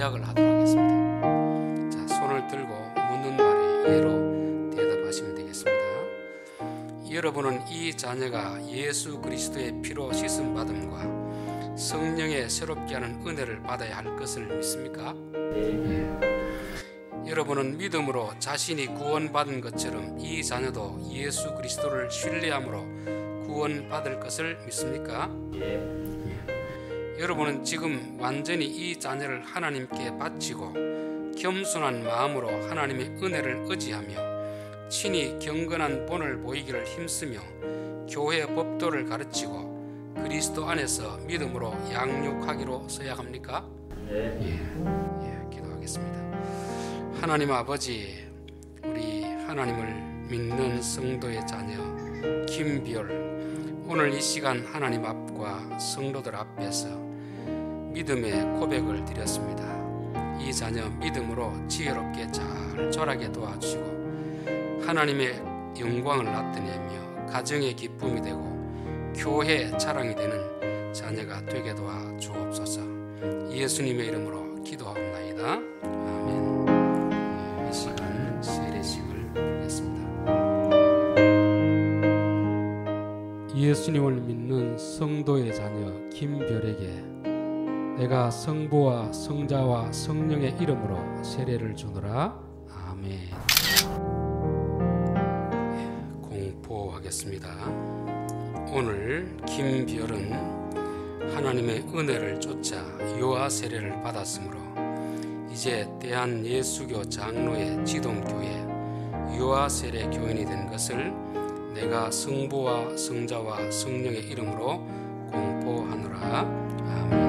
시작을 하도록 하겠습니다. 자, 손을 들고 묻는 말에 예로 대답하시면 되겠습니다. 여러분은 이 자녀가 예수 그리스도의 피로 씻음 받음과 성령의 새롭게 하는 은혜를 받아야 할 것을 믿습니까? 여러분은 믿음으로 자신이 구원받은 것처럼 이 자녀도 예수 그리스도를 신뢰함으로 구원받을 것을 믿습니까? 여러분은 지금 완전히 이 자녀를 하나님께 바치고 겸손한 마음으로 하나님의 은혜를 의지하며 친히 경건한 본을 보이기를 힘쓰며 교회 법도를 가르치고 그리스도 안에서 믿음으로 양육하기로 서약합니까? 기도하겠습니다. 하나님 아버지, 우리 하나님을 믿는 성도의 자녀 김비열, 오늘 이 시간 하나님 앞과 성도들 앞에서 믿음의 고백을 드렸습니다. 이 자녀 믿음으로 지혜롭게 잘 자라게 도와주시고 하나님의 영광을 나타내며 가정의 기쁨이 되고 교회 자랑이 되는 자녀가 되게 도와주옵소서. 예수님의 이름으로 기도하옵나이다. 아멘. 이 시간 세례식을 드리겠습니다. 예수님을 믿는 성도의 자녀 김별에게 내가 성부와 성자와 성령의 이름으로 세례를 주노라. 아멘. 공포하겠습니다. 오늘 김별은 하나님의 은혜를 쫓아 유아 세례를 받았으므로 이제 대한예수교 장로의 지동교회 유아 세례 교인이 된 것을 내가 성부와 성자와 성령의 이름으로 공포하노라. 아멘.